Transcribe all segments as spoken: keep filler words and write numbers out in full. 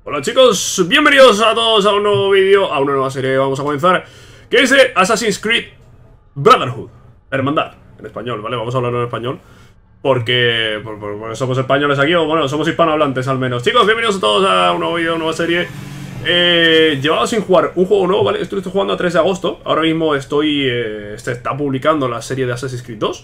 Hola chicos, bienvenidos a todos a un nuevo vídeo, a una nueva serie que vamos a comenzar, que es de Assassin's Creed Brotherhood, Hermandad, en español, ¿vale? Vamos a hablarlo en español, porque, por, por, porque somos españoles aquí, o bueno, somos hispanohablantes al menos. Chicos, bienvenidos a todos a un nuevo vídeo, una nueva serie. Eh, llevaba sin jugar un juego nuevo, ¿vale? Esto lo estoy jugando a tres de agosto, ahora mismo estoy, eh, se está publicando la serie de Assassin's Creed dos.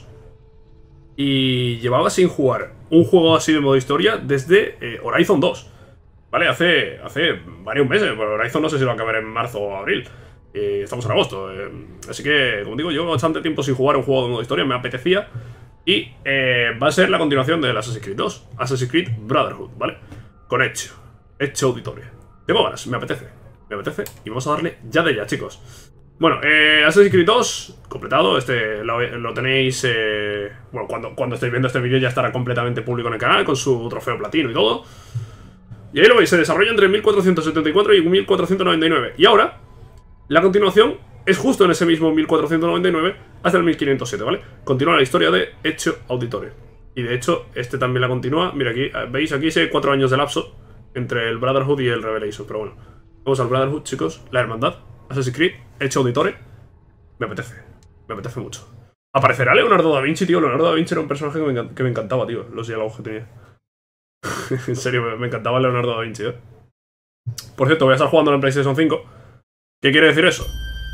Y llevaba sin jugar un juego así de modo historia desde eh, Horizon dos. Vale, hace, hace varios meses. Bueno, Horizon no sé si va a acabar en marzo o abril. Eh, estamos en agosto. Eh, así que, como digo, llevo bastante tiempo sin jugar un juego de modo historia. Me apetecía. Y eh, va a ser la continuación del Assassin's Creed dos. Assassin's Creed Brotherhood, ¿vale? Con Ezio. Ezio Auditore. Tengo ganas, me apetece. Me apetece. Y vamos a darle ya de ya, chicos. Bueno, eh, Assassin's Creed dos, completado. Este lo, lo tenéis... Eh, bueno, cuando, cuando estéis viendo este vídeo ya estará completamente público en el canal, con su trofeo platino y todo. Y ahí lo veis, se desarrolla entre mil cuatrocientos setenta y cuatro y mil cuatrocientos noventa y nueve. Y ahora, la continuación es justo en ese mismo mil cuatrocientos noventa y nueve hasta el mil quinientos siete, ¿vale? Continúa la historia de Ezio Auditore. Y de hecho, este también la continúa. Mira aquí, veis, aquí hay cuatro años de lapso entre el Brotherhood y el Revelation. Pero bueno, vamos al Brotherhood, chicos, la hermandad. Assassin's Creed, Ezio Auditore. Me apetece, me apetece mucho. ¿Aparecerá Leonardo da Vinci, tío? Leonardo da Vinci era un personaje que me, que me encantaba, tío. Los diálogos que tenía. En serio, me, me encantaba Leonardo da Vinci, ¿eh? Por cierto, voy a estar jugando en PlayStation cinco. ¿Qué quiere decir eso?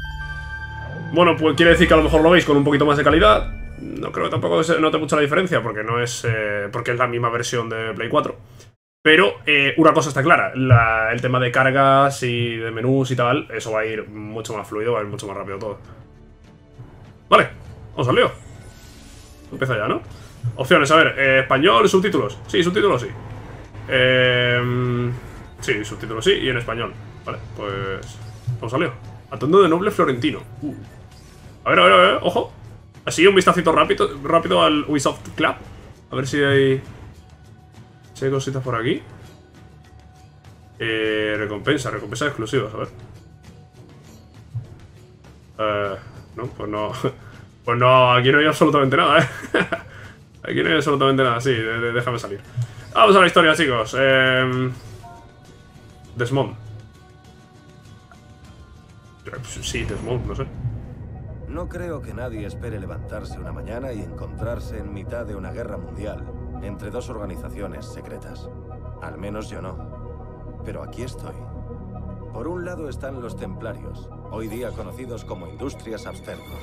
Bueno, pues quiere decir que a lo mejor lo veis con un poquito más de calidad. No creo que tampoco se note mucho la diferencia, porque no es... Eh, porque es la misma versión de Play cuatro. Pero eh, una cosa está clara, la, el tema de cargas y de menús y tal, eso va a ir mucho más fluido, va a ir mucho más rápido todo. Vale, vamos al lío. Empieza ya, ¿no? Opciones, a ver, eh, español, subtítulos. Sí, subtítulos sí. Eh, sí, subtítulos sí, y en español. Vale, pues... vamos al lío. Atuendo de noble florentino. Uh. A ver, a ver, a ver, ojo. Así un vistacito rápido, rápido al Ubisoft Club. A ver si hay... si hay cositas por aquí. Eh, recompensa, recompensa exclusivas, a ver. Eh, no, pues no. Pues no, aquí no hay absolutamente nada, eh. Aquí no hay absolutamente nada, sí, de, de, déjame salir. Vamos a la historia, chicos. Eh, Desmond. Sí, Desmond, no sé. No creo que nadie espere levantarse una mañana y encontrarse en mitad de una guerra mundial entre dos organizaciones secretas. Al menos yo no. Pero aquí estoy. Por un lado están los templarios, hoy día conocidos como Industrias Abstergo.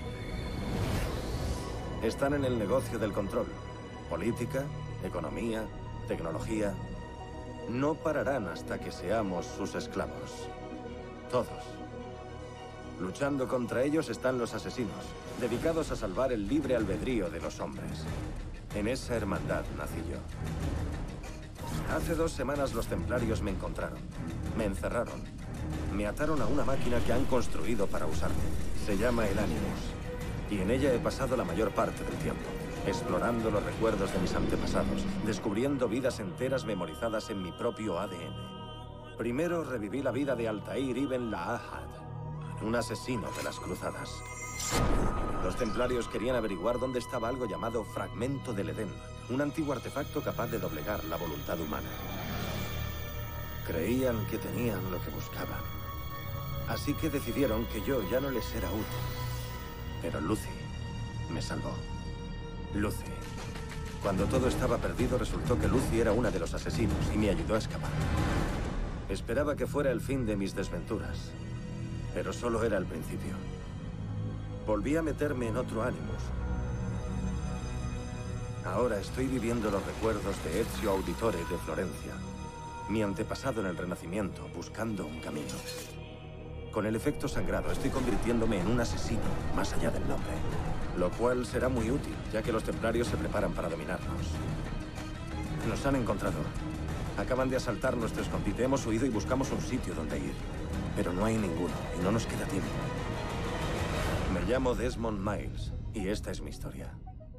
Están en el negocio del control. Política, economía, tecnología. No pararán hasta que seamos sus esclavos. Todos. Luchando contra ellos están los asesinos, dedicados a salvar el libre albedrío de los hombres. En esa hermandad nací yo. Hace dos semanas los templarios me encontraron. Me encerraron. Me ataron a una máquina que han construido para usarme. Se llama el Animus. Y en ella he pasado la mayor parte del tiempo. Explorando los recuerdos de mis antepasados. Descubriendo vidas enteras memorizadas en mi propio A D N. Primero reviví la vida de Altair ibn La'ahad, un asesino de las cruzadas. Los templarios querían averiguar dónde estaba algo llamado Fragmento del Edén, un antiguo artefacto capaz de doblegar la voluntad humana. Creían que tenían lo que buscaban. Así que decidieron que yo ya no les era útil. Pero Lucy me salvó. Lucy. Cuando todo estaba perdido, resultó que Lucy era una de los asesinos y me ayudó a escapar. Esperaba que fuera el fin de mis desventuras. Pero solo era el principio. Volví a meterme en otro Animus. Ahora estoy viviendo los recuerdos de Ezio Auditore de Florencia, mi antepasado en el Renacimiento, buscando un camino. Con el efecto sangrado estoy convirtiéndome en un asesino, más allá del nombre. Lo cual será muy útil, ya que los templarios se preparan para dominarnos. Nos han encontrado. Acaban de asaltar nuestro escondite. Hemos huido y buscamos un sitio donde ir. Pero no hay ninguno, y no nos queda tiempo. Me llamo Desmond Miles, y esta es mi historia.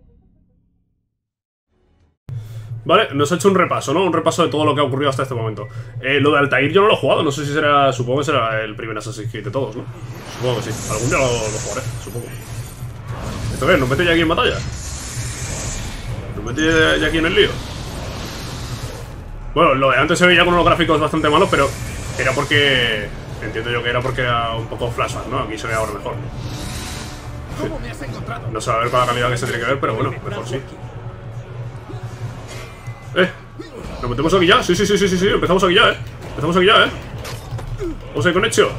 Vale, nos ha hecho un repaso, ¿no? Un repaso de todo lo que ha ocurrido hasta este momento. eh, Lo de Altair yo no lo he jugado, no sé si será... Supongo que será el primer Assassin's Creed de todos, ¿no? Supongo que sí, algún día lo, lo jugaré, supongo. ¿Esto qué? ¿Nos mete ya aquí en batalla? ¿Nos mete ya aquí en el lío? Bueno, lo de antes se veía con unos gráficos bastante malos, pero era porque... Entiendo yo que era porque era un poco flashback, ¿no? Aquí se ve ahora mejor. ¿Cómo me has encontrado? No se va a ver con la calidad que se tiene que ver, pero bueno, mejor sí. Eh, ¿nos metemos aquí ya? Sí, sí, sí, sí, sí, sí, empezamos aquí ya, eh. Empezamos aquí ya, eh. Vamos a ir con hecho.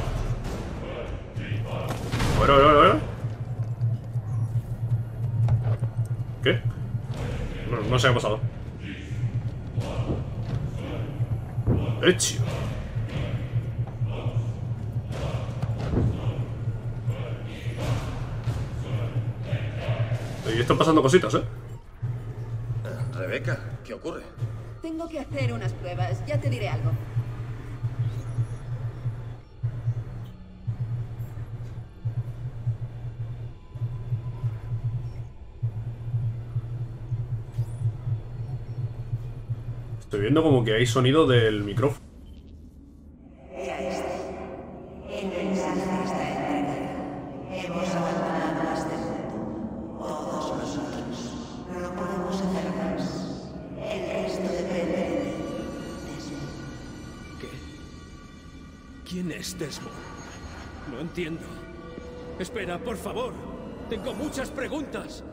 Bueno, bueno, bueno. ¿Qué? Bueno, no sé qué ha pasado. Hecho. Y están pasando cositas, ¿eh? Rebeca, ¿qué ocurre? Tengo que hacer unas pruebas, ya te diré algo. Estoy viendo como que hay sonido del micrófono. Ya está. El mensaje está entregado. Hemos abandonado las del mundo. Todos nosotros. No podemos hacer más. El resto depende de ti. Desmond. ¿Qué? ¿Quién es Desmond? No entiendo. Espera, por favor. Tengo muchas preguntas.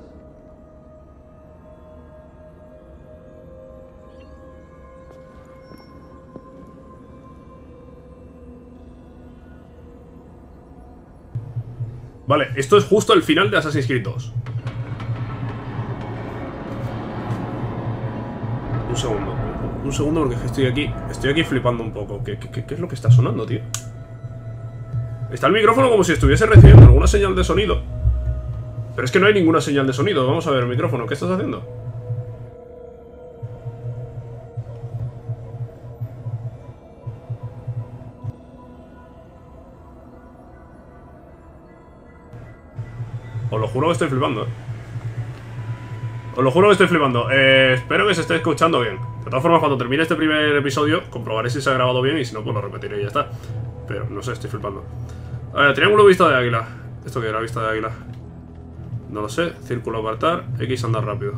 Vale, esto es justo el final de Assassin's Creed dos. Un segundo, un segundo porque estoy aquí, estoy aquí flipando un poco. ¿Qué, qué, qué es lo que está sonando, tío? Está el micrófono como si estuviese recibiendo alguna señal de sonido. Pero es que no hay ninguna señal de sonido. Vamos a ver el micrófono, ¿qué estás haciendo? Os lo juro que estoy flipando, eh. Os lo juro que estoy flipando. Eh, espero que se esté escuchando bien. De todas formas, cuando termine este primer episodio, comprobaré si se ha grabado bien y si no, pues lo repetiré y ya está. Pero no sé, estoy flipando. A ver, triángulo vista de águila. ¿Esto qué era? Vista de águila. No lo sé. Círculo apartar. X andar rápido.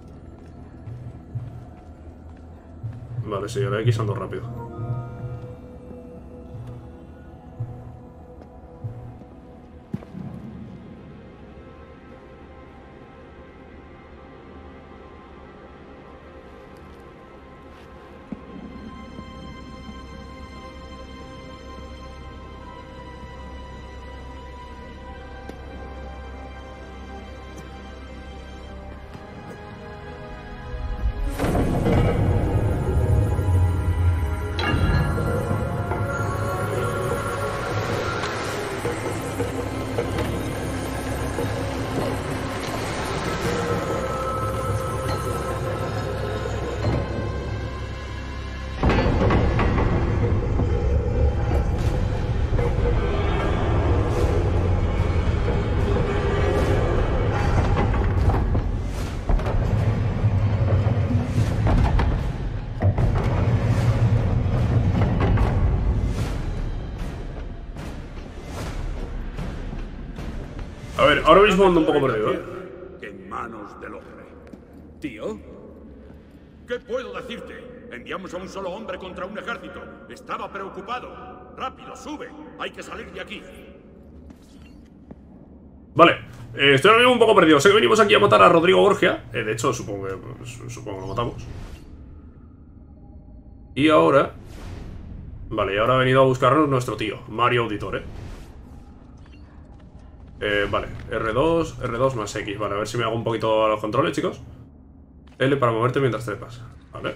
Vale, sí, ahora X ando rápido. A ver, ahora mismo ando un poco perdido, ¿eh? En manos de los reyes. ¿Tío? ¿Qué puedo decirte? Enviamos a un solo hombre contra un ejército. Estaba preocupado. Rápido, sube. Hay que salir de aquí. Vale, eh, estoy ahora mismo un poco perdido. Sé que venimos aquí a matar a Rodrigo Borgia. eh, De hecho, supongo que, pues, supongo que lo matamos. Y ahora... Vale, y ahora ha venido a buscarnos nuestro tío, Mario Auditore. Eh, vale, R dos, R dos más X. Vale, a ver si me hago un poquito a los controles, chicos. L para moverte mientras trepas. Vale.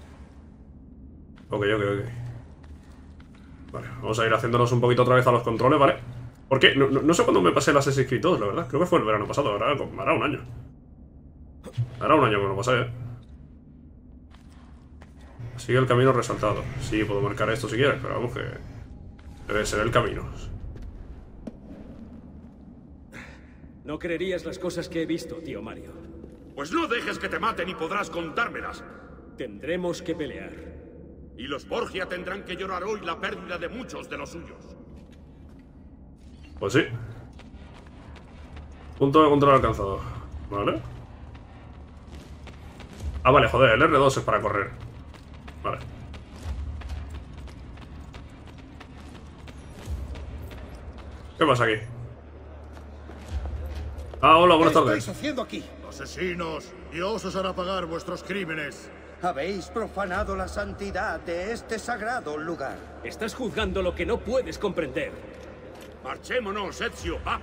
Ok, ok, ok. Vale, vamos a ir haciéndonos un poquito otra vez a los controles, ¿vale? ¿Por qué? No, no, no sé cuándo me pasé las Assassin's Creed dos, la verdad. Creo que fue el verano pasado, ahora hará un año. Hará un año que me lo pasé, ¿eh? Sigue el camino resaltado. Sí, puedo marcar esto si quieres, pero vamos que... Debe ser el camino. No creerías las cosas que he visto, tío Mario. Pues no dejes que te maten y podrás contármelas. Tendremos que pelear. Y los Borgia tendrán que llorar hoy la pérdida de muchos de los suyos. Pues sí. Punto de control alcanzado. Vale. Ah, vale, joder, el R dos es para correr. Vale. ¿Qué pasa aquí? Ah, hola, buenas ¿Qué tardes. estáis haciendo aquí? Asesinos, Dios os hará pagar vuestros crímenes. Habéis profanado la santidad de este sagrado lugar. Estás juzgando lo que no puedes comprender. Marchémonos, Ezio, vamos.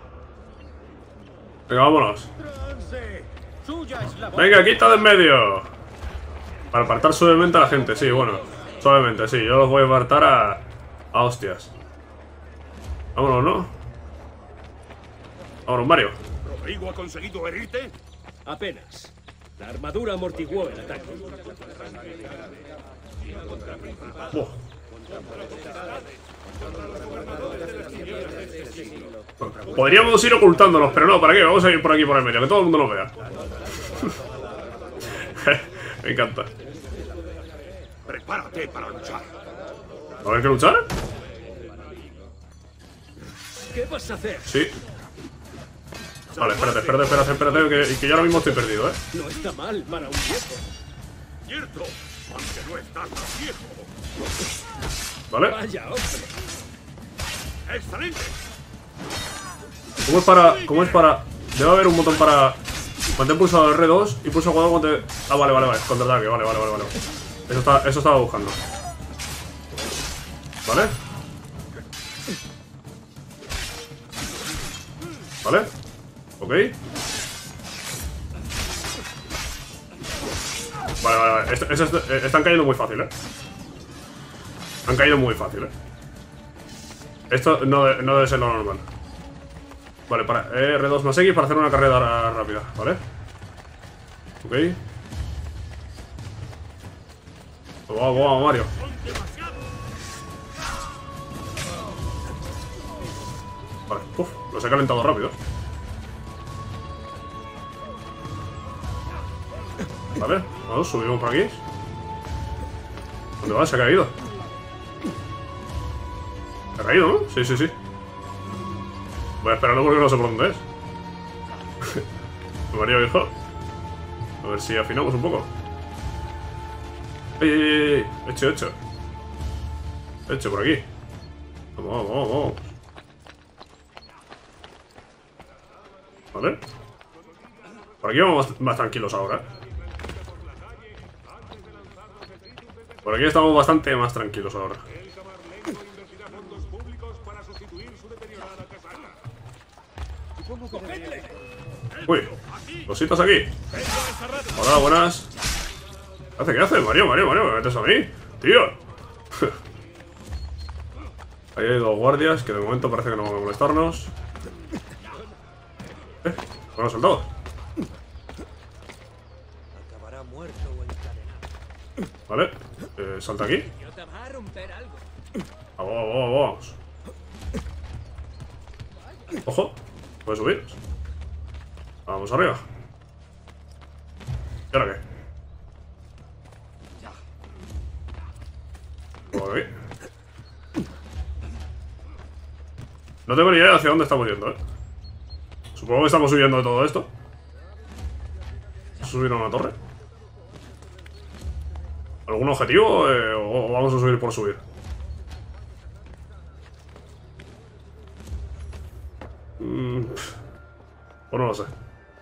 Venga, vámonos. Trance, suya es la voz. Venga, quita de en medio. Para apartar suavemente a la gente, sí, bueno. Suavemente, sí, yo los voy a apartar a... a hostias. Vámonos, ¿no? Vámonos, Mario. ¿Rodrigo ha conseguido herirte? Apenas. La armadura amortiguó el ataque. Buah. Podríamos ir ocultándonos, pero no, ¿para qué? Vamos a ir por aquí por el medio, que todo el mundo nos vea. Me encanta. Prepárate para luchar. ¿Va a haber que luchar? ¿Qué vas a hacer? Sí. Vale, espérate, espérate, espérate, espérate, que, que yo ahora mismo estoy perdido, ¿eh? No está mal para un viejo. Cierto, aunque no estás tan viejo. ¿Vale? Vaya, hombre. ¡Excelente! ¿Cómo es para...? ¿Cómo es para...? Debe haber un botón para... Mantén pulsado R dos y pulsa cuatro cuando te... Ah, vale, vale, vale. Contraataque, vale, vale, vale, vale. Eso, está, eso estaba buscando. ¿Vale? ¿Vale? Ok. Vale, vale, vale. Est est est están cayendo muy fácil, ¿eh? Han caído muy fácil, ¿eh? Esto no, de no debe ser lo normal. Vale, para R dos más X para hacer una carrera rápida, ¿vale? Ok. Vamos, vamos, Mario. Vale, uff, los he calentado rápido. Vale, vamos, subimos por aquí. ¿Dónde va? Se ha caído. Se ha caído, ¿no? Sí, sí, sí. Voy a esperarlo porque no sé por dónde es. Mario, hijo. A ver si afinamos un poco. ¡Ey, ey, ey! ey. Hecho, hecho. Hecho por aquí. Vamos, vamos, vamos. Vale. Por aquí vamos más, más tranquilos ahora. Por aquí estamos bastante más tranquilos ahora. Uy, cositas aquí. Hola, buenas. ¿Qué hace? ¿Qué hace? Mario, Mario, Mario, me metes a mí, tío. Ahí hay dos guardias que de momento parece que no van a molestarnos. Eh, bueno, soldado. Acabará muerto o encadenado. Vale, eh, salta aquí. Te va a romper algo. Vamos, vamos, vamos. Ojo, puedes subir. Vamos arriba. ¿Y ahora qué? Por aquí. No tengo ni idea de hacia dónde estamos yendo, eh. Supongo que estamos subiendo de todo esto. ¿Subir a una torre? ¿Algún objetivo eh, o, o vamos a subir por subir? Mm, pues no lo sé.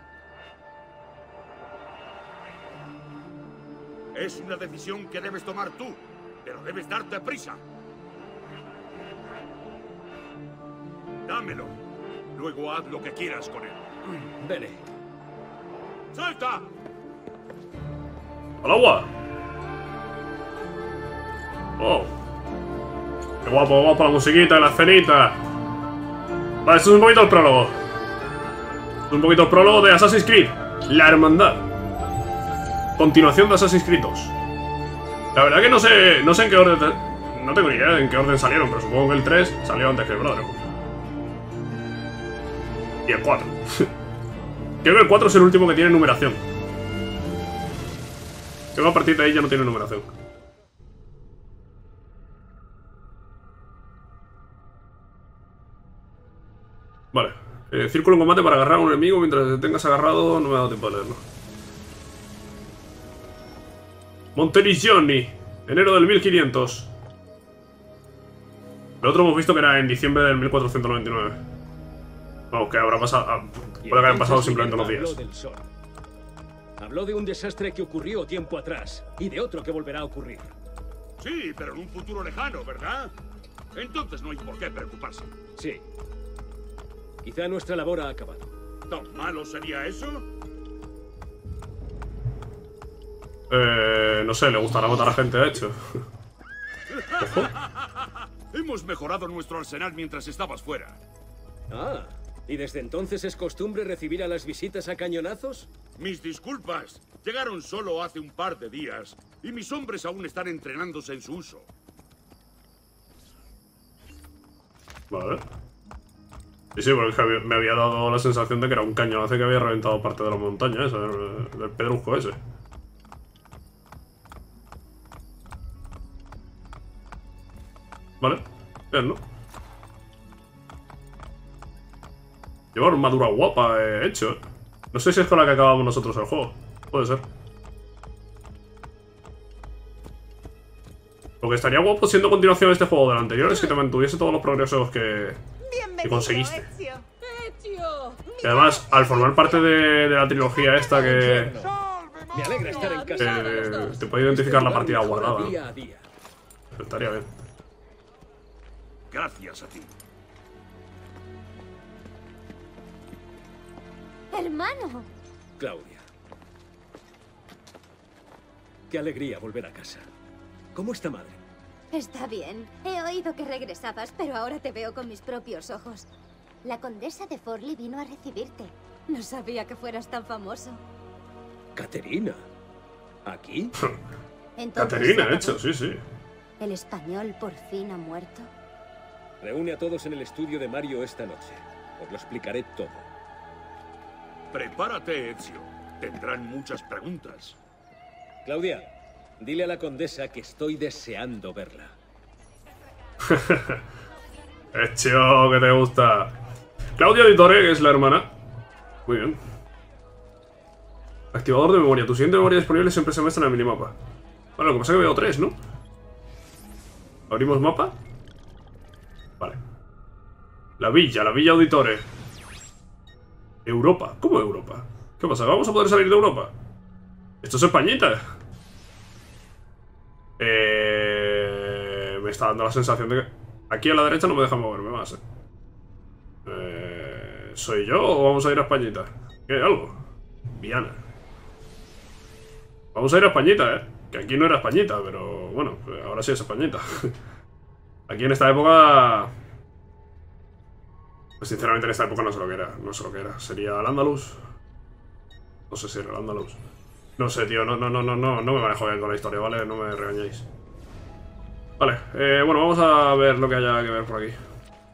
Es una decisión que debes tomar tú, pero debes darte prisa. Dámelo. Luego haz lo que quieras con él. Vele. ¡Salta! ¡Al agua! ¡Oh! ¡Qué guapo, guapo la musiquita y la escenita! Vale, esto es un poquito el prólogo. Esto es un poquito el prólogo de Assassin's Creed. La Hermandad. Continuación de Assassin's Creed dos. La verdad que no sé, no sé en qué orden... No tengo ni idea en qué orden salieron, pero supongo que el tres salió antes que el Brotherhood. Y el cuatro. Creo que el cuatro es el último que tiene numeración. Creo que a partir de ahí ya no tiene numeración. Vale. Eh, círculo en combate para agarrar a un enemigo mientras te tengas agarrado. No me ha dado tiempo de leerlo. Monteriggioni. Enero del mil quinientos. El otro hemos visto que era en diciembre del mil cuatrocientos noventa y nueve. Vamos, que habrá pasado... Puede que hayan pasado simplemente unos días. Habló del sol. Habló de un desastre que ocurrió tiempo atrás y de otro que volverá a ocurrir. Sí, pero en un futuro lejano, ¿verdad? Entonces no hay por qué preocuparse. Sí. Quizá nuestra labor ha acabado. ¿Tan malo sería eso? Eh... No sé, le gustará matar a gente, de hecho. Ojo. Hemos mejorado nuestro arsenal mientras estabas fuera. Ah, ¿y desde entonces es costumbre recibir a las visitas a cañonazos? Mis disculpas. Llegaron solo hace un par de días y mis hombres aún están entrenándose en su uso. Vale. Sí, sí, porque me había dado la sensación de que era un cañonazo que había reventado parte de la montaña esa, del pedrusco ese. Vale, bien, ¿no? Lleva una armadura guapa, he hecho. No sé si es con la que acabamos nosotros el juego. Puede ser. Lo que estaría guapo siendo continuación de este juego del anterior es que te mantuviese todos los progresos que, que conseguiste. Ezio. Ezio. Y además, al formar parte de, de la trilogía esta que Me alegra estar en casa. eh, te puede identificar la partida Mejora guardada, día ¿no? a día. Estaría bien. Gracias a ti. Hermano. Claudia. Qué alegría volver a casa. ¿Cómo está madre? Está bien. He oído que regresabas, pero ahora te veo con mis propios ojos. La condesa de Forli vino a recibirte. No sabía que fueras tan famoso. Caterina. ¿Aquí? Entonces, Caterina, ¿se hecho, acabó? sí, sí. ¿El español por fin ha muerto? Reúne a todos en el estudio de Mario esta noche. Os lo explicaré todo. Prepárate, Ezio. Tendrán muchas preguntas. Claudia, dile a la condesa que estoy deseando verla. Hecho, que te gusta. Claudia Auditore, que es la hermana. Muy bien. Activador de memoria. Tu siguiente memoria disponible siempre se muestra en el minimapa. Bueno, lo que pasa es que veo tres, ¿no? ¿Abrimos mapa? Vale. La villa, la villa Auditore. Europa. ¿Cómo Europa? ¿Qué pasa? ¿Vamos a poder salir de Europa? Esto es Españita. Eh... Me está dando la sensación de que... Aquí a la derecha no me deja moverme más, eh. Eh... ¿Soy yo o vamos a ir a Españita? ¿Qué hay algo? Viana. Vamos a ir a Españita, eh. Que aquí no era Españita, pero bueno, ahora sí es Españita. Aquí en esta época... Pues sinceramente en esta época no sé lo que era. No sé lo que era. ¿Sería el Andalus? No sé si era el Andalus. No sé, tío. No, no, no, no, no. No me manejo bien con la historia, ¿vale? No me regañéis. Vale. Eh, bueno, vamos a ver lo que haya que ver por aquí.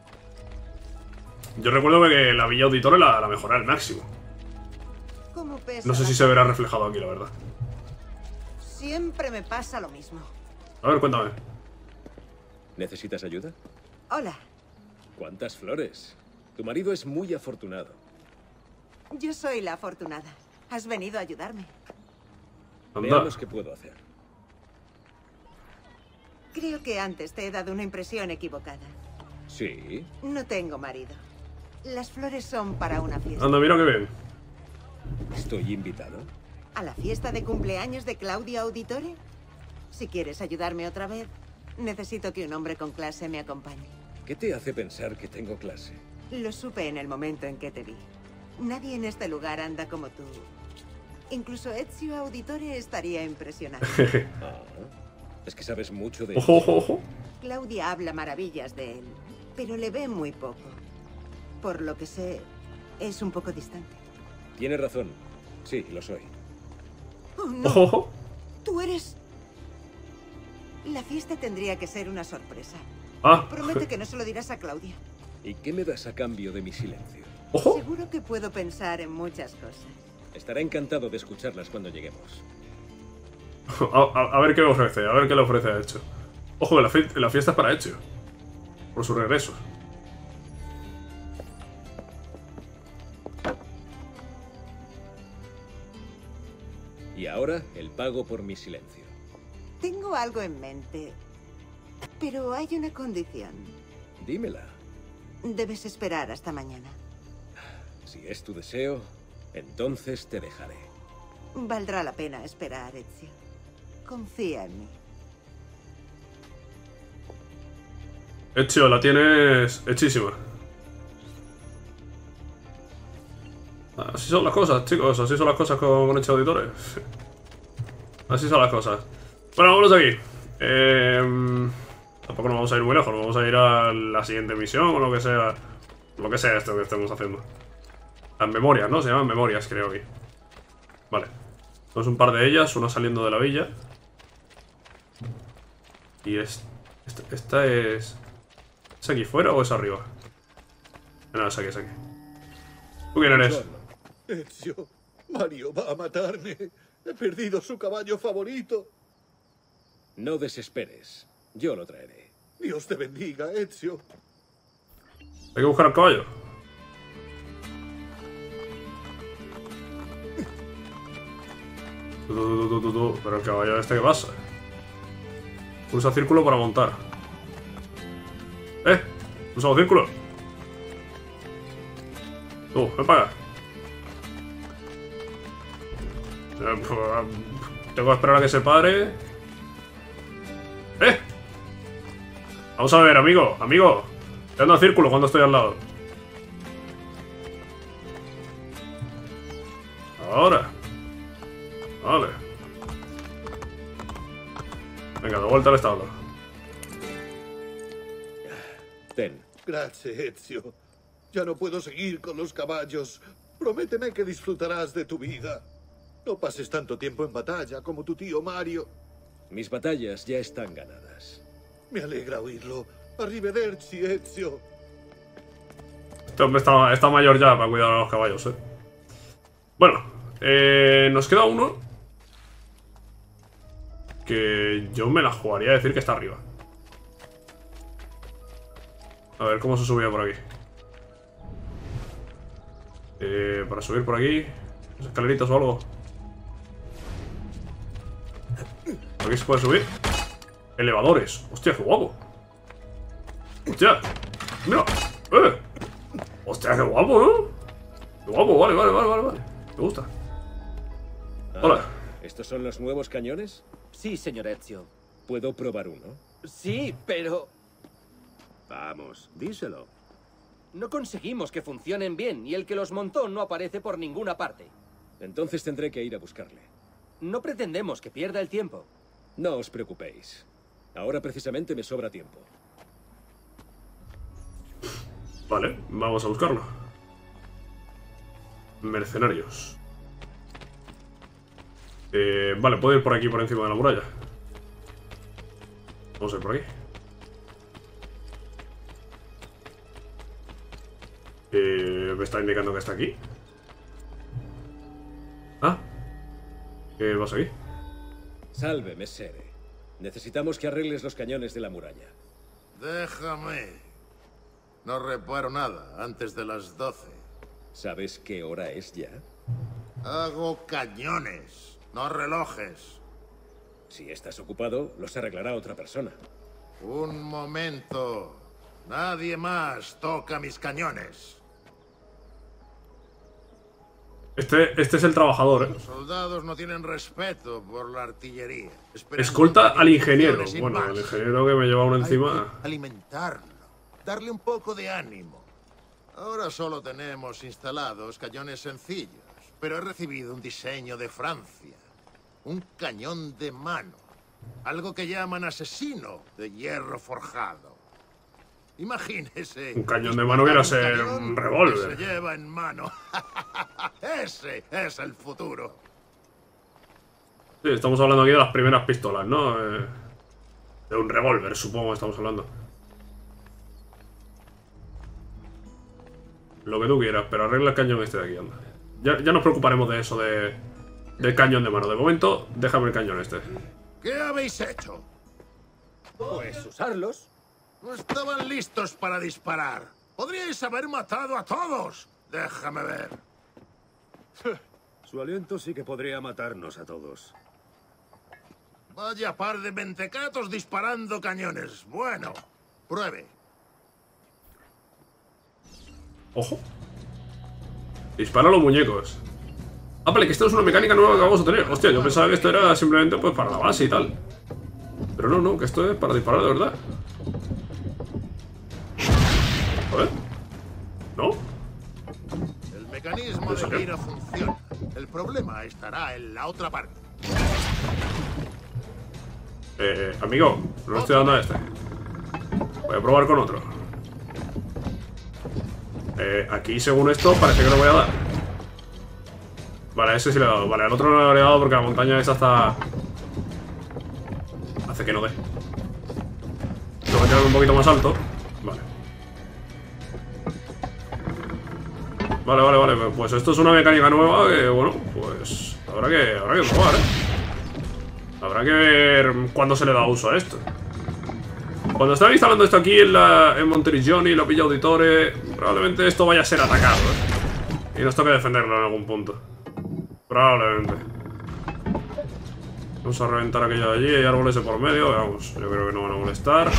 Yo recuerdo que la Villa Auditore la, la mejoré al máximo. ¿Cómo pesa No sé la si se verá reflejado aquí, la verdad. Siempre me pasa lo mismo. A ver, cuéntame. ¿Necesitas ayuda? Hola, ¿Cuántas flores? Tu marido es muy afortunado. yo soy la afortunada. Has venido a ayudarme. Anda. Veamos qué puedo hacer. Creo que antes te he dado una impresión equivocada. Sí. No tengo marido. Las flores son para una fiesta. Anda, mira qué bien. ¿Estoy invitado? ¿A la fiesta de cumpleaños de Claudia Auditore? Si quieres ayudarme otra vez, necesito que un hombre con clase me acompañe. ¿Qué te hace pensar que tengo clase? Lo supe en el momento en que te vi. Nadie en este lugar anda como tú. Incluso Ezio Auditore estaría impresionado. Ah, es que sabes mucho de... Ojo, ojo, ojo. Claudia habla maravillas de él, pero le ve muy poco. Por lo que sé, es un poco distante. Tienes razón. Sí, lo soy. Oh, no. Ojo, ojo. Tú eres... La fiesta tendría que ser una sorpresa. Ah. Promete que no se lo dirás a Claudia. ¿Y qué me das a cambio de mi silencio? Ojo. Seguro que puedo pensar en muchas cosas. Estaré encantado de escucharlas cuando lleguemos. A, a- a ver qué le ofrece, a ver qué le ofrece a Ezio. Ojo, que la, fi- la fiesta es para Ezio. Por su regreso. Y ahora, el pago por mi silencio. Tengo algo en mente, pero hay una condición. Dímela. Debes esperar hasta mañana. Si es tu deseo, entonces te dejaré. Valdrá la pena esperar, Ezio. Confía en mí. Ezio, la tienes hechísima. Así son las cosas, chicos. Así son las cosas con, con Ezio Auditore. Así son las cosas. Bueno, vámonos de aquí. Eh, tampoco nos vamos a ir muy lejos. Nos vamos a ir a la siguiente misión o lo que sea. Lo que sea esto que estemos haciendo. Las memorias, ¿no? Se llaman memorias, creo que. Vale. Tenemos un par de ellas. Una saliendo de la villa. Y es... Esta, esta es... ¿Es aquí fuera o es arriba? No, es aquí, es aquí. ¿Tú quién eres? Ezio, Mario va a matarme. He perdido su caballo favorito. No desesperes. Yo lo traeré. Dios te bendiga, Ezio. Hay que buscar al caballo. Tú, tú, tú, tú, tú. Pero el caballo este, ¿qué pasa? Pulsa círculo para montar. Eh, pulsa círculo. Tú, ven para acá. Eh, pues, tengo que esperar a que se pare. ¡Eh! Vamos a ver, amigo, amigo. Te ando a círculo cuando estoy al lado. Ahora. Vale. Venga, de vuelta al establo. Ten. Gracias, Ezio. Ya no puedo seguir con los caballos. Prométeme que disfrutarás de tu vida. No pases tanto tiempo en batalla como tu tío Mario. Mis batallas ya están ganadas. Me alegra oírlo. Arrivederci, Ezio. Este hombre está, está mayor ya para cuidar a los caballos, eh. Bueno, eh, nos queda uno que yo me la jugaría a decir que está arriba. A ver cómo se subía por aquí. Eh, para subir por aquí, escaleritas o algo. ¿Por aquí se puede subir? Elevadores. Hostia, qué guapo. Hostia. Mira. Eh. Hostia, qué guapo, ¿no? Qué guapo, vale, vale, vale, vale, vale. Me gusta. Ah, Hola. ¿Estos son los nuevos cañones? Sí, señor Ezio. ¿Puedo probar uno? Sí, pero... Vamos, díselo. no conseguimos que funcionen bien y el que los montó no aparece por ninguna parte. Entonces tendré que ir a buscarle. No pretendemos que pierda el tiempo. No os preocupéis. Ahora precisamente me sobra tiempo. Vale, vamos a buscarlo. Mercenarios. Eh, vale, puedo ir por aquí, por encima de la muralla. Vamos a ir por aquí. Eh, me está indicando que está aquí. Ah. ¿Qué pasa aquí? Salve, Messere. Necesitamos que arregles los cañones de la muralla. Déjame. No reparo nada antes de las doce. ¿Sabes qué hora es ya? Hago cañones, no relojes. Si estás ocupado, los arreglará otra persona. Un momento. Nadie más toca mis cañones. Este, este es el trabajador, ¿eh? Los soldados no tienen respeto por la artillería. Esperando Escolta al ingeniero. funciones sin Bueno, más. el ingeniero que me lleva uno Hay encima. que alimentarlo, darle un poco de ánimo. Ahora solo tenemos instalados cañones sencillos, pero he recibido un diseño de Francia. Un cañón de mano. Algo que llaman asesino de hierro forjado. Imagínese. Un cañón de mano quiere ser cañón un que revólver. se lleva en mano. Ese es el futuro. Sí, estamos hablando aquí de las primeras pistolas, ¿no? Eh, de un revólver, supongo que estamos hablando. Lo que tú quieras, pero arregla el cañón este de aquí, anda. Ya, ya nos preocuparemos de eso, de, del cañón de mano. De momento, déjame el cañón este. ¿Qué habéis hecho? Pues usarlos. No estaban listos para disparar. Podríais haber matado a todos. Déjame ver. Su aliento sí que podría matarnos a todos. Vaya par de mentecatos disparando cañones. Bueno, pruebe. Ojo. Dispara a los muñecos. Ah, vale, que esto es una mecánica nueva que vamos a tener. Hostia, yo pensaba que esto era simplemente pues para la base y tal. Pero no, no, que esto es para disparar de verdad. A ver. ¿No? El mecanismo de mira funciona. El problema estará en la otra parte. Eh, amigo, no le estoy dando a este. Voy a probar con otro. Eh, aquí, según esto, parece que lo voy a dar. Vale, a ese sí le he dado. Vale, al otro no le he dado porque la montaña esa está... hace que no dé. Tengo que tirarlo un poquito más alto. Vale. Vale, vale, vale. Pues esto es una mecánica nueva que, bueno, pues... Habrá que, habrá que probar, ¿eh? Habrá que ver cuándo se le da uso a esto. Cuando estaba instalando esto aquí en, la, en Monteriggioni, la Villa Auditore, probablemente esto vaya a ser atacado, ¿eh? Y nos toque defenderlo en algún punto. Probablemente. Vamos a reventar aquello de allí. Hay árboles de por medio. Vamos, yo creo que no van a molestar.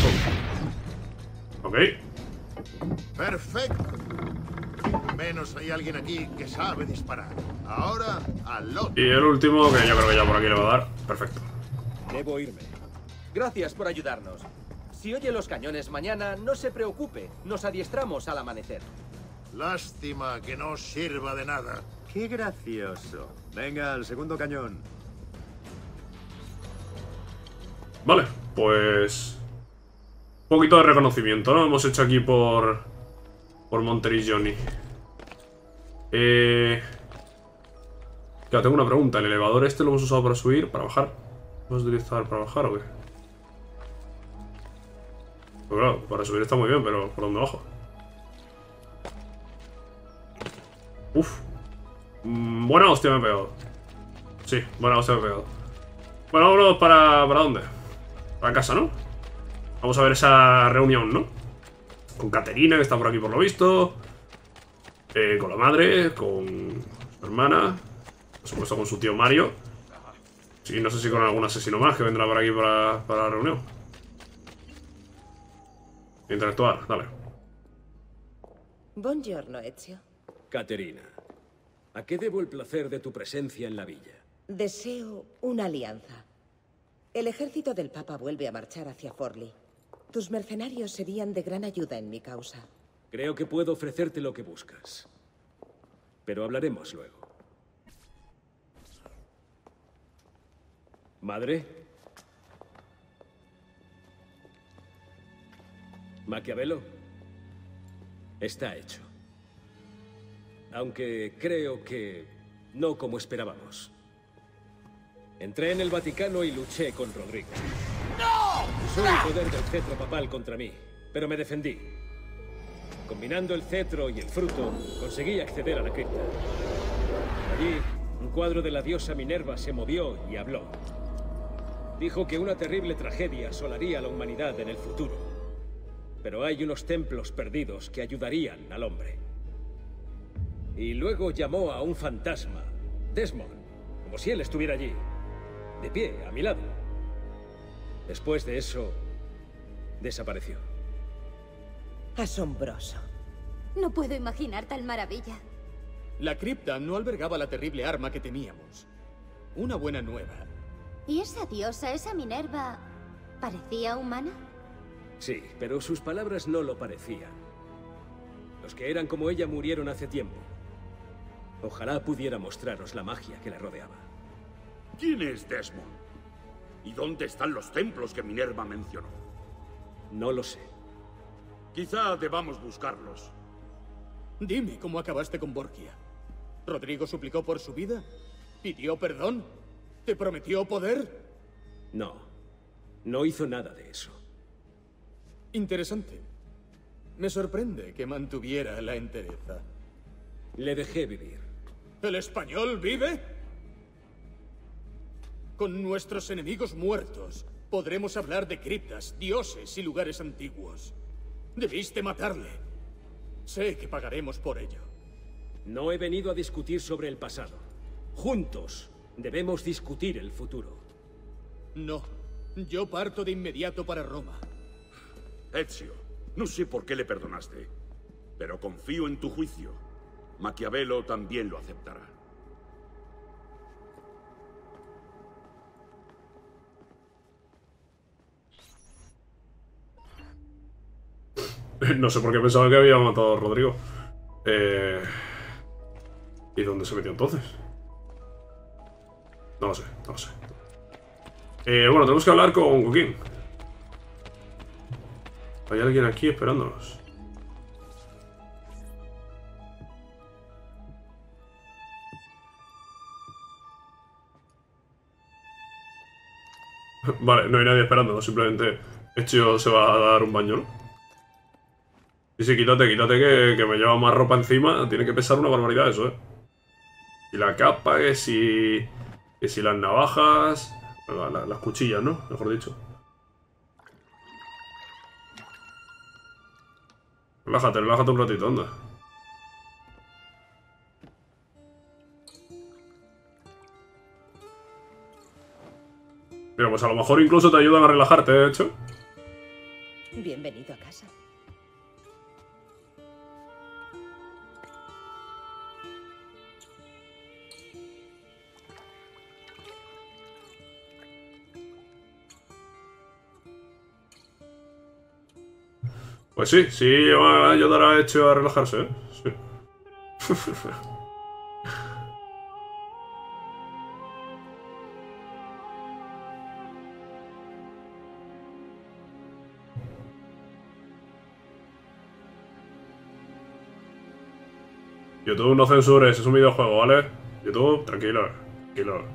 Ok. Perfecto. Menos hay alguien aquí que sabe disparar. Ahora, al otro. Y el último, que yo creo que ya por aquí le va a dar. Perfecto. Debo irme. Gracias por ayudarnos. Si oye los cañones mañana, no se preocupe. Nos adiestramos al amanecer. Lástima que no sirva de nada. Qué gracioso. Venga, al segundo cañón. Vale, pues... un poquito de reconocimiento, ¿no? Hemos hecho aquí por... por Monteriggioni. Eh... Claro, tengo una pregunta. ¿El elevador este lo hemos usado para subir? ¿Para bajar? ¿Lo hemos utilizado para bajar o qué? Pues claro, para subir está muy bien, pero ¿por dónde bajo? Uf. Mm, buena hostia me he pegado. Sí, buena hostia me he pegado. Bueno, vámonos para... ¿para dónde? Para casa, ¿no? Vamos a ver esa reunión, ¿no? Con Caterina, que está por aquí por lo visto. Eh, con la madre, con su hermana. Por supuesto con su tío Mario. Sí, no sé si con algún asesino más que vendrá por aquí para, para la reunión. Interactuar, dale. Buongiorno, Ezio. Caterina, ¿a qué debo el placer de tu presencia en la villa? Deseo una alianza. El ejército del Papa vuelve a marchar hacia Forli. Tus mercenarios serían de gran ayuda en mi causa. Creo que puedo ofrecerte lo que buscas. Pero hablaremos luego. ¿Madre? ¿Maquiavelo? Está hecho. Aunque creo que no como esperábamos. Entré en el Vaticano y luché con Rodrigo. ¡No! Usó el poder del cetro papal contra mí, pero me defendí. Combinando el cetro y el fruto, conseguí acceder a la cripta. Allí, un cuadro de la diosa Minerva se movió y habló. Dijo que una terrible tragedia asolaría a la humanidad en el futuro. Pero hay unos templos perdidos que ayudarían al hombre. Y luego llamó a un fantasma, Desmond, como si él estuviera allí, de pie, a mi lado. Después de eso, desapareció. Asombroso. No puedo imaginar tal maravilla. La cripta no albergaba la terrible arma que temíamos. Una buena nueva. ¿Y esa diosa, esa Minerva, parecía humana? Sí, pero sus palabras no lo parecían. Los que eran como ella murieron hace tiempo. Ojalá pudiera mostraros la magia que la rodeaba. ¿Quién es Desmond? ¿Y dónde están los templos que Minerva mencionó? No lo sé. Quizá debamos buscarlos. Dime cómo acabaste con Borgia. ¿Rodrigo suplicó por su vida? ¿Pidió perdón? ¿Te prometió poder? No. No hizo nada de eso. Interesante. Me sorprende que mantuviera la entereza. Le dejé vivir. ¿El español vive? Con nuestros enemigos muertos, podremos hablar de criptas, dioses y lugares antiguos. Debiste matarle. Sé que pagaremos por ello. No he venido a discutir sobre el pasado. Juntos debemos discutir el futuro. No. Yo parto de inmediato para Roma. Ezio, no sé por qué le perdonaste. pero confío en tu juicio. Maquiavelo también lo aceptará. No sé por qué pensaba que había matado a Rodrigo. Eh... ¿Y dónde se metió entonces? No lo sé, no lo sé. Eh, bueno, tenemos que hablar con Joaquín. Hay alguien aquí esperándonos. Vale, no hay nadie esperándonos, simplemente Ezio se va a dar un baño, ¿no? Sí, sí, quítate, quítate que, que me lleva más ropa encima. Tiene que pesar una barbaridad eso, eh. Y la capa, que si... Que si las navajas... La, la, las cuchillas, ¿no? Mejor dicho. Relájate, relájate un ratito, anda. Mira, pues a lo mejor incluso te ayudan a relajarte, de hecho. Bienvenido a casa. Pues sí, sí va a ayudar a Ezio a relajarse, ¿eh? Sí. YouTube, no censures, es un videojuego, ¿vale? YouTube, tranquilo, tranquilo.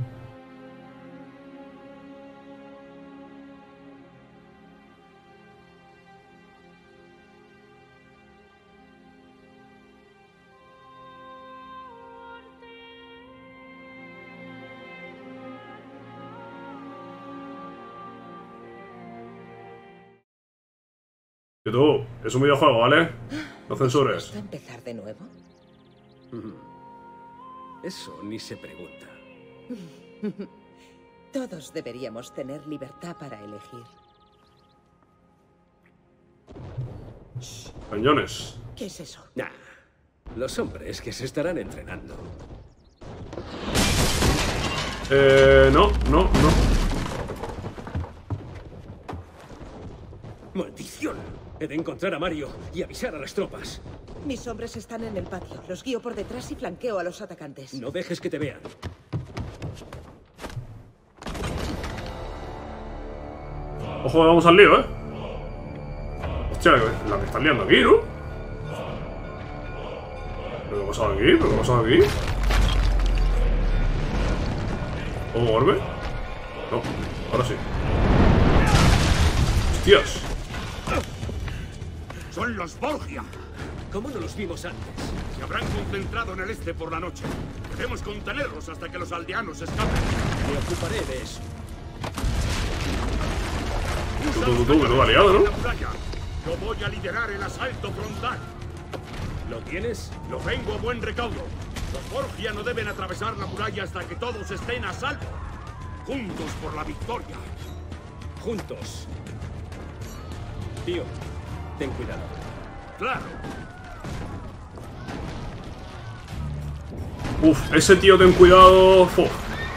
YouTube, es un videojuego, ¿vale? No censures. ¿Vas a empezar de nuevo? Eso ni se pregunta. Todos deberíamos tener libertad para elegir. Cañones. ¿Qué es eso? Nah, los hombres que se estarán entrenando. Eh, no, no, no. ¡Maldición! He de encontrar a Mario y avisar a las tropas. Mis hombres están en el patio. Los guío por detrás y flanqueo a los atacantes. No dejes que te vean. Ojo, vamos al lío, ¿eh? Hostia, la que están liando aquí, ¿no? ¿Pero qué ha pasado aquí? ¿Pero qué ha pasado aquí? ¿Cómo orbe? No, ahora sí. ¡Hostias! ¡Son los Borgia! ¿Cómo no los vimos antes? Se habrán concentrado en el este por la noche. Debemos contenerlos hasta que los aldeanos escapen. Me ocuparé de eso. Tú, tú, tú, tú, menudo aliado, ¿no? Yo voy a liderar el asalto frontal. ¿Lo tienes? Lo tengo a buen recaudo. Los Borgia no deben atravesar la muralla hasta que todos estén a salvo. Juntos por la victoria. Juntos. Tío, ten cuidado. Claro. Uf, ese tío, ten cuidado. Uf.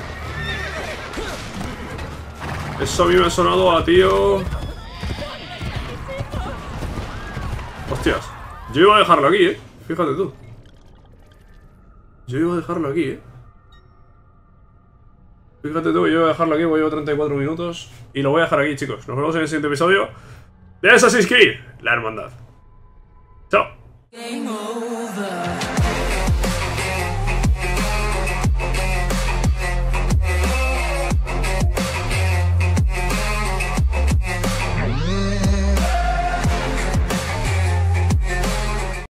Eso a mí me ha sonado a tío. Hostias. Yo iba a dejarlo aquí, eh. Fíjate tú. Yo iba a dejarlo aquí, eh. Fíjate tú, yo iba a dejarlo aquí, voy a llevar treinta y cuatro minutos. Y lo voy a dejar aquí, chicos. Nos vemos en el siguiente episodio de Assassin's Creed, la hermandad. Chao.